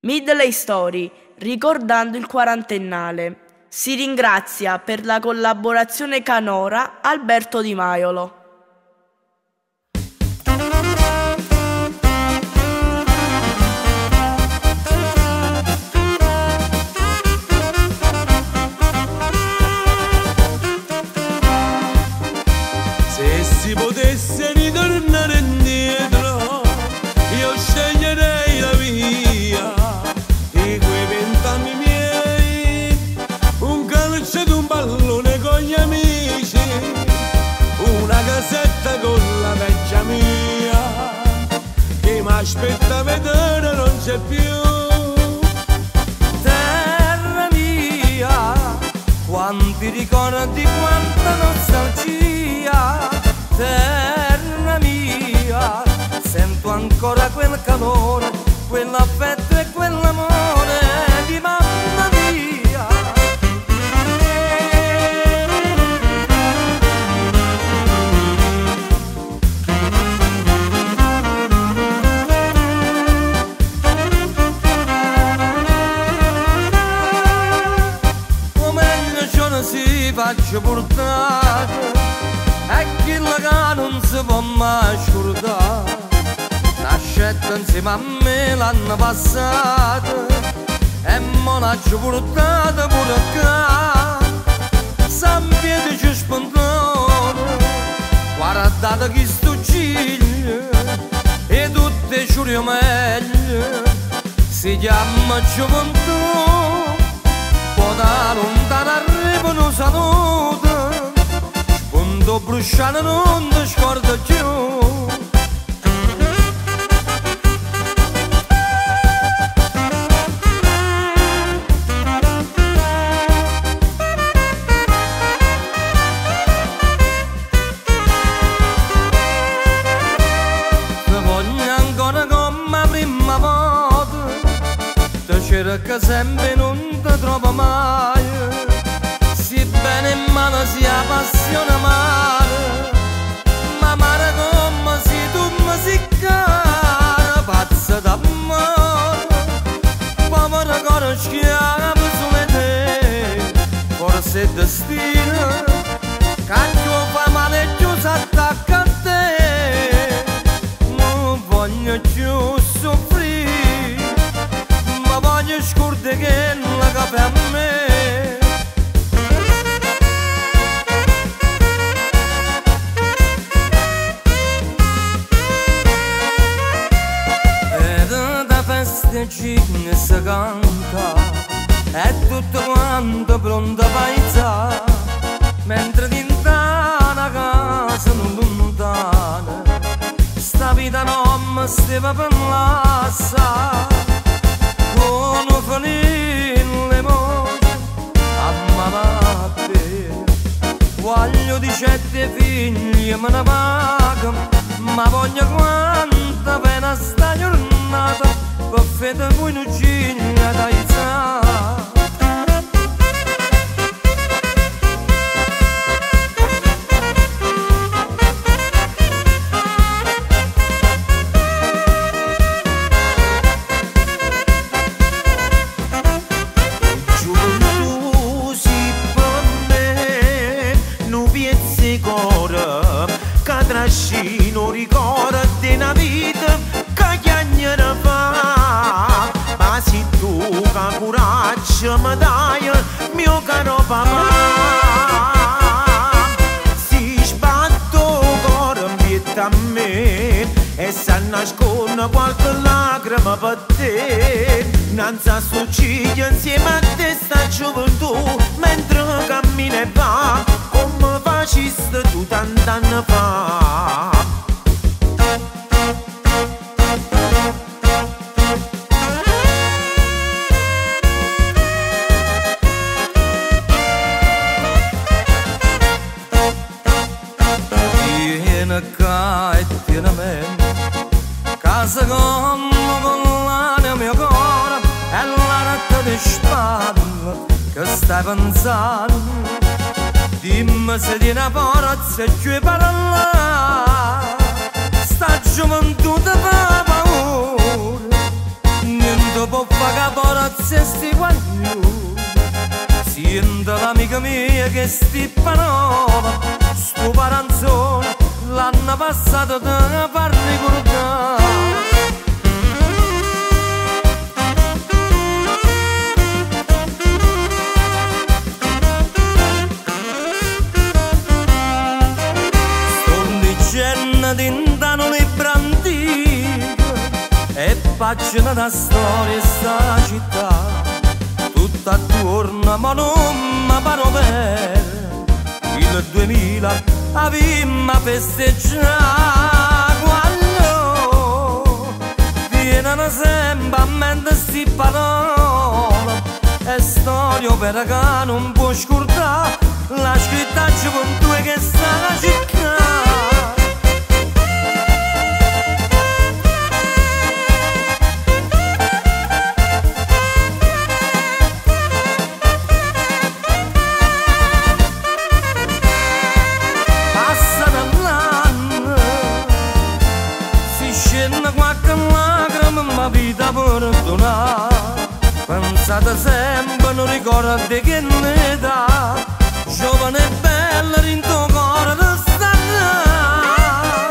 Midley Story, ricordando il quarantennale. Si ringrazia per la collaborazione canora Alberto Di Maiolo. Se si potesse ritornare indietro, io sceglierei la via di quei 20 anni miei, un calcio ed un pallone con gli amici, una casetta con la vecchia mia, che mi aspetta a vedere non c'è più. Terra mia, quanti ricordi, quanta nostalgia. Terra mia, sento ancora quel calore, quell'affetto e quell'amore di mamma mia. O meglio ciò non si faccia portare, è quello che non si può mai scordare. Nascetta insieme a me l'anno passato e me l'ha portata pure qua. San Pietro ci spondone, guardate chi sto ciglio e tutte giurio meglio. Si chiama gioventù, poi da lontano arrivano saluto. Quando bruciano non ti scorda più. Ti voglio ancora come prima volta, ti cerco sempre e non ti trovo mai. Si bene in mano si appassiona male, ma male come si tu si cara, pazza d'amore, povero cuore schiavo sulle te, forse è destino, che fa male e giù s'attacca a te, non voglio più soffrire, ma voglio scordare che non la capi a me. Cigna si canta è tutto quanto pronto paisa, mentre dintana casa non lontana sta vita non mi stava per l'assa, con fanille molte a mamma te. Voglio di 7 figli me ne paga, ma voglio quanta pena sta giornata per fare voi non ciglia dai sa. Gioventù si prende, non piezzi cuore, che trascino ricorda di una vita che chiagnere fa. Se tu che coraggio mi dai, mio caro papà, si sbatto cuore in pietà a me e si nasconde qualche lacrima per te. Non sa succede insieme a te sta gioventù, mentre cammina e va come faciste tu tant'anni fa. E tiene me casa con l'anima mio cuore e l'arca di spalla che stai pensando. Dimmi se tiene a forza e ci parla, sta gioventù ti fa paura, niente può fa caporazze sti guagliù, siente l'amica mia che sti parola, sto paranzone l'anno passato te fa ricordare. Tintano libro antico e pagina da storia e sta città, tutta attorno ma non mi paro per il 2000 avimmo festeggiato. Quando viene sempre a mente sti parole e storia per che non può scordare la scritta gioventù che sta la città. Vita perdonare, pensate sempre, non ricordate che ne dà, giovane e bella rinto cuore da stare.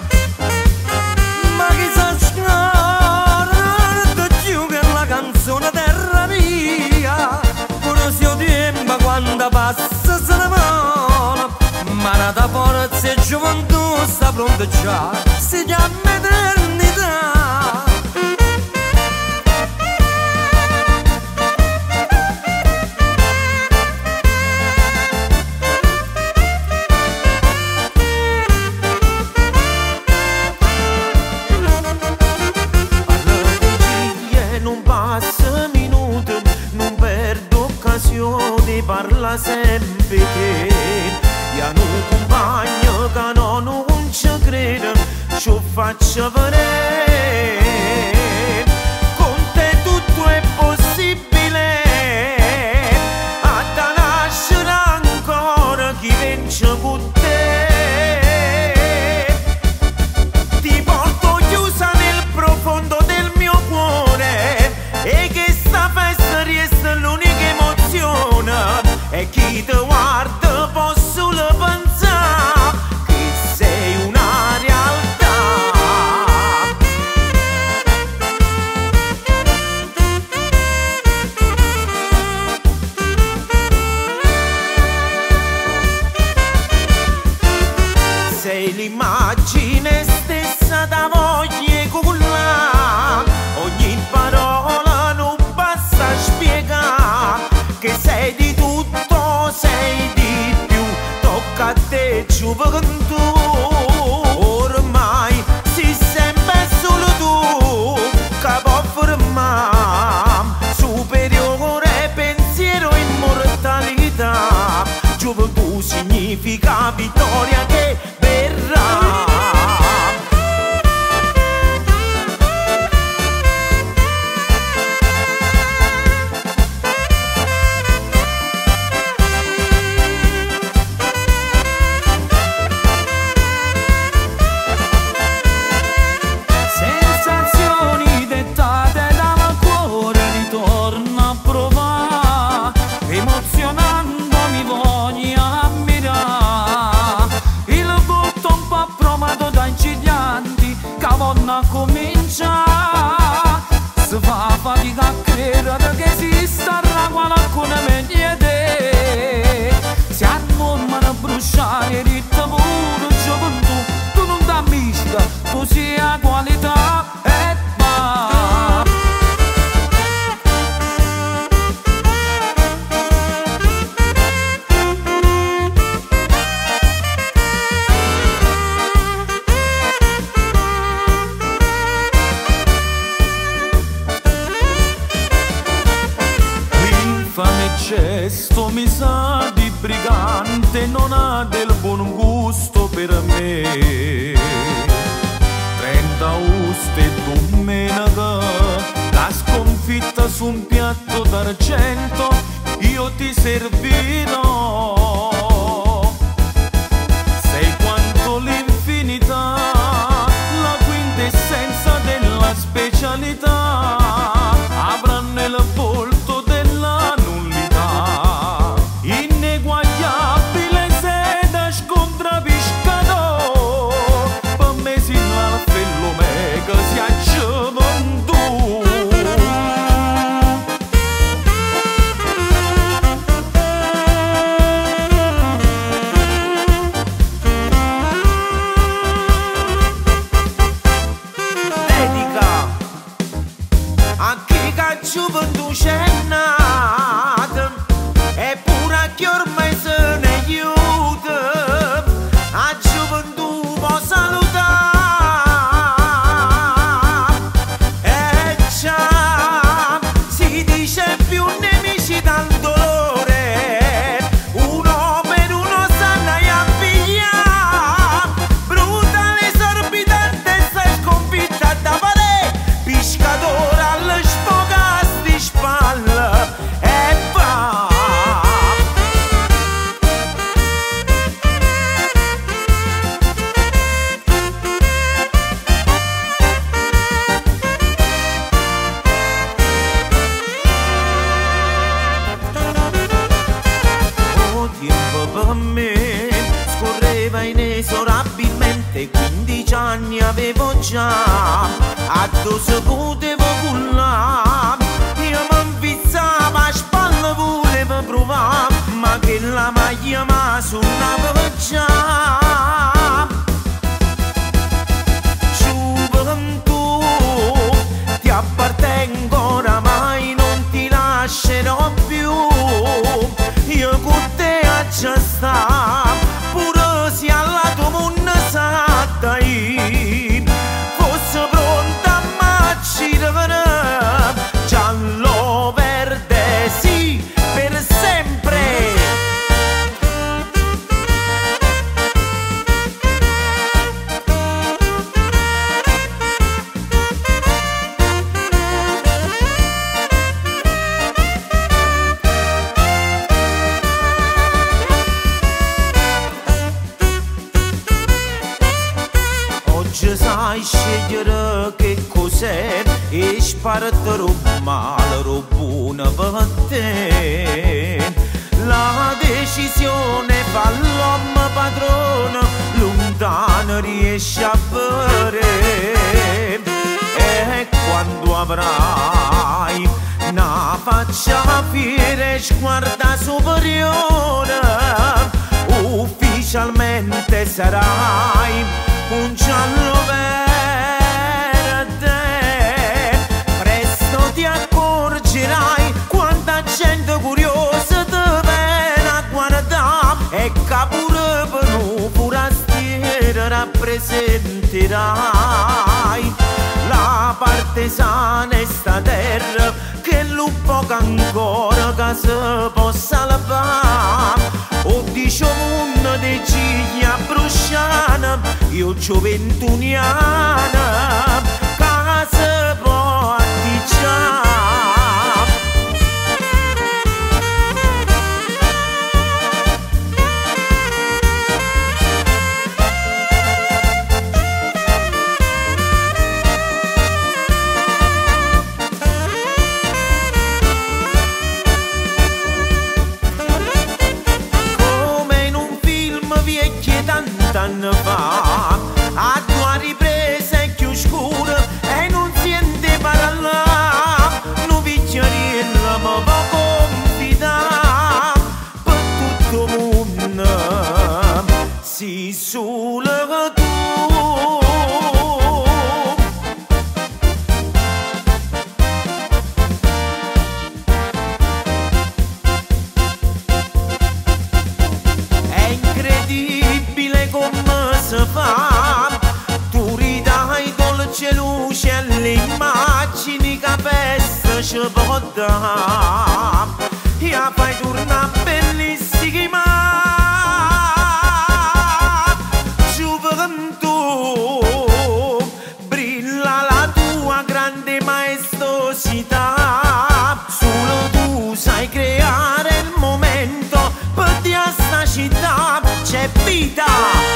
Ma chi sa scorda più che la canzone terra mia, pure se io tempo quando passa se ne va, ma nata forza e gioventù sta pronta già, si chiama eternità. Parla sempre che io non compagno che non ci credo, ci faccio vedere. Con te tutto è possibile, a te nascere ancora chi vince con te. Ti porto chiusa nel profondo del mio cuore e che sta festa resta l'unica emozione. E chi ti guarda può solo pensare che sei una realtà. Sei l'immagine stessa da voglia cullare, ogni parola non basta spiegare che sei di sei di più, tocca a te gioventù. Ormai si sempre solo tu che può fermare, superiore pensiero immortalità. Gioventù significa vittoria che verrà. Emozionandomi voglio ammirare il volto un po' provato da incidianti che vanno a cominciare. Si fa fatica a credere che esista qualcuno meglio. Si armano bruciare ritmo puro gioventù, tu non da mischia, tu sia qualità e basta. Gesto mi sa di brigante, non ha del buon gusto per me. 30 agosto e domenica, la sconfitta su un piatto d'argento, io ti servirò. Sei quanto l'infinità, la quintessenza della specialità. Avrà che a gioventù c'è nata, eppure a chi ormai se ne aiuta, a gioventù può salutare. E già si dice più nemici dal dolore, uno per uno stanno a pigliare, brutale esorbitante sei sconfitta da valere, pescatore alle sfogasti di spalle e va. Oh, tempo per me scorreva inesorabilmente, 15 anni avevo già, addosso potevo cullare, io mi fissavo a spalle, volevo provare, ma che la maglia mi suonava già. Gioventù, ti appartengo oramai, non ti lascerò più, io con te a già sta, pure se alla tua munna satta io, fosse pronta a m'accidere, giallo verde sì, per sempre. Oggi sai scegliere che cos'è e spartero male o buono per te. La decisione fa l'uomo padrone, lontano riesce a vedere. E quando avrai una faccia fiera e sguarda superiore, ufficialmente sarai un giallo verde. Presto ti accorgerai quanta gente curiosa ti viene a guardare, e che pure per un forastiero rappresenterai la parte sana e sta terra, che l'upo che ancora che si possa lavare. O dice un de ciglia brusciana, io gioventuniana, che si può atticciare. Tanto fa, a due riprese è più scura e non sente parlare, non picciarella ma va confidare, per tutto il mondo si solo tu. È incredibile come si fa, tu ridai dolce luce alle immagini che festa ci può dare, e la fai tornare bellissima. Gioventù, brilla la tua grande maestosità, solo tu sai creare il momento per di a sta città c'è vita.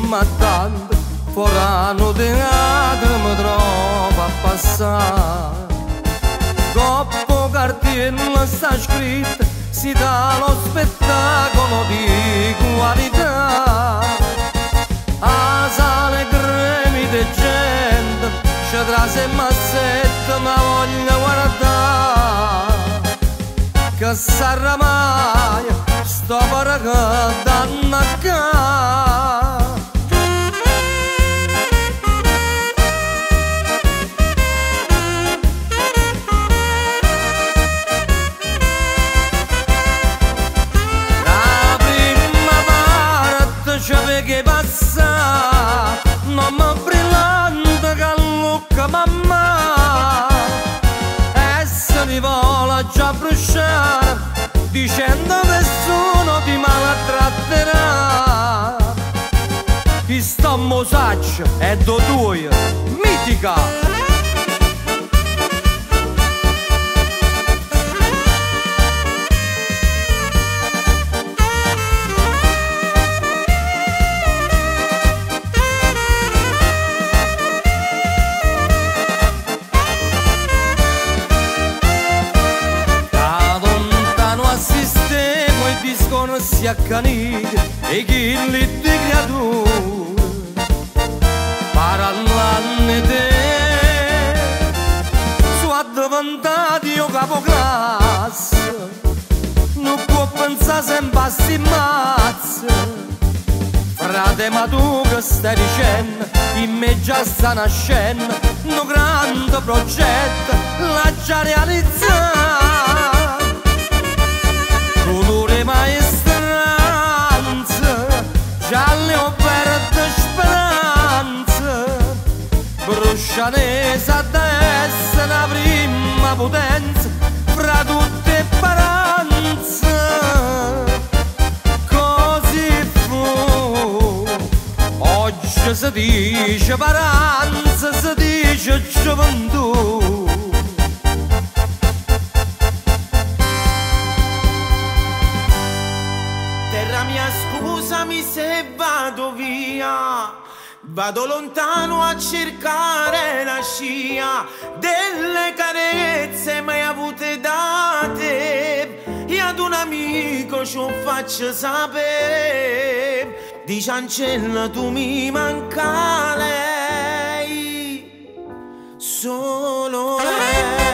ma tanto forano teatro mi trova a passare. Coppo cartiello sta scritto, si dà lo spettacolo di qualità. A sale gremi di gente, c'è trase e massetta, ma voglio guardare. Che sarà mai, sto per che danno a ca. La prima parte c'è che passa, non mi brillante che lucca mamma. E se mi vola già bruciare, dicendo nessuno ti maltratterà. Questo messaggio è do tuo, mitica. Si accaniti e chi li di creature parlando te su addavantati io capoclasse non può pensare sempre a sti mazze. Frate, ma tu che stai dicendo in me già sta nascendo un grande progetto l'ha già realizzato. Colore maestranza, gialle o verde speranza, bruscianese ad essere la prima potenza fra tutte paranze. Così fu, oggi si dice paranza, si dice gioventù. Scusami se vado via, vado lontano a cercare la scia delle carezze mai avute da te. E ad un amico ci faccio sapere, dice Ancella tu mi manca lei, solo lei.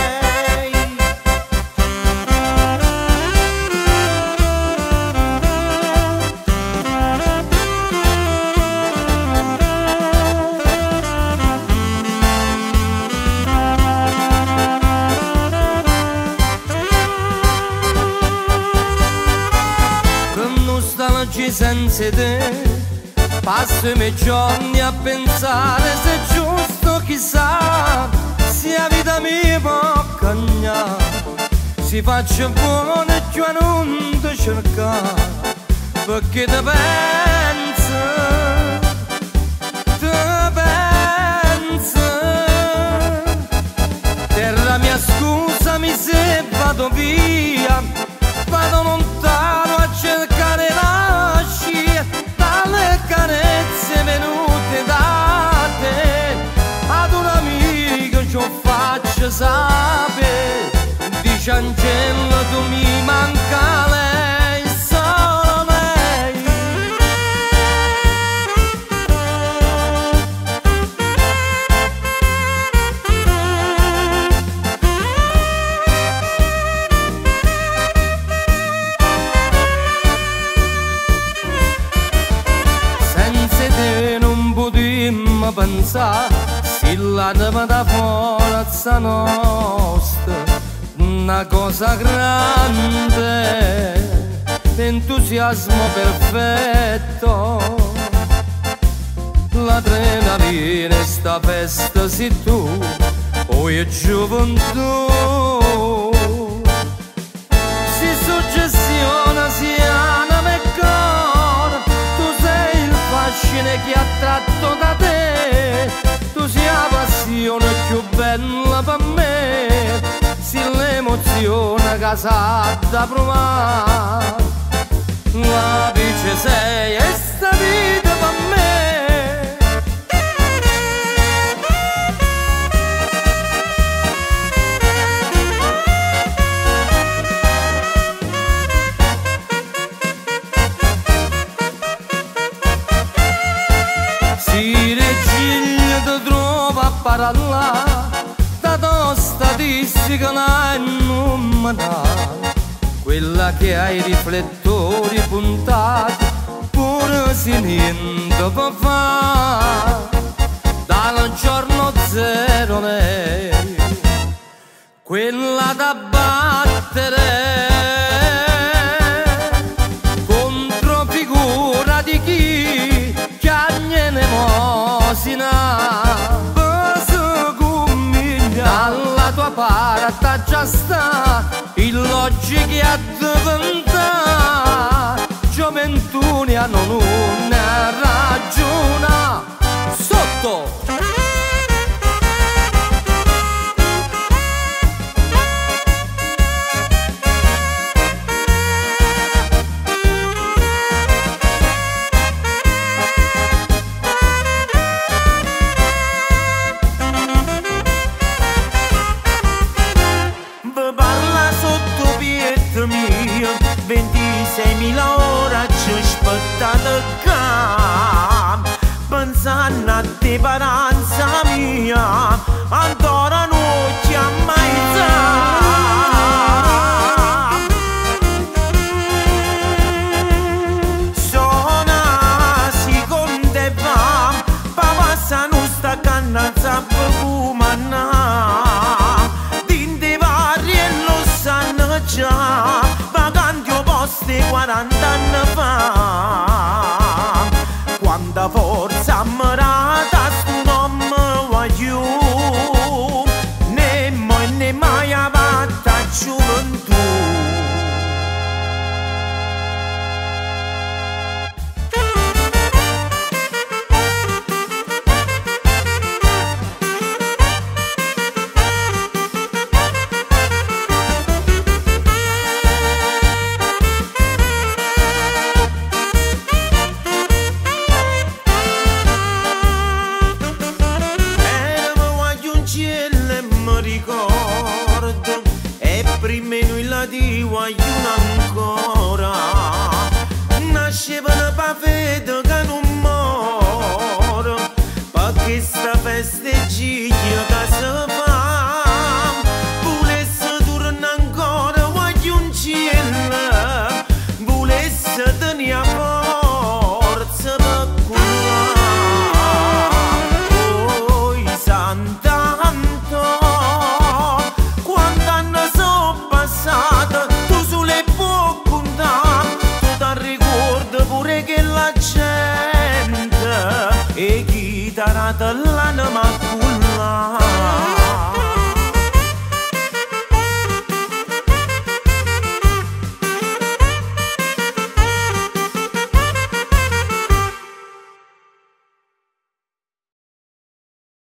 Senza te passo i miei giorni a pensare se è giusto, chissà se la vita mi può cagnare, si faccia buono e già non ti cercare, perché te pensa, terra mia scusami se vado via, vado lontano a cercare la scia dalle carezze venute da te. Ad un amico ci faccio sapere, dice Ancella tu mi manca lei, solo lei. Pensare se la deve da forza nostra una cosa grande, entusiasmo perfetto, l'adrenalina e sta festa sei tu, poi è gioventù, si suggestiona, si anima e cora, tu sei il fascino che ha tratto da te. Tu sei la passione più bella per me, sei l'emozione che sa da provare. La dice sei e sta vita per me. spara là, da tua statistica non me dà, quella che ha i riflettori puntati, pure se niente può fare, dal giorno zero lei, quella da battere, contro figura di chi chiagne mosina, dalla tua parte già sta illogiche a diventare gioventù ne hanno una ragione sotto. Parla sotto pietro mio, 26.000 ore ci aspettate qua, pensando a te paranza mia, ancora non ci ha mai sono si conteva, papà sa non sta cannazza per fumare. Vaganti opposti 40 anni fa, quanta forza ammirata stu nome voglio, né mai avatta gioventù. Ricordo e prima noi la voglio ancora, nascevano pa fede che non muore, perché sta festa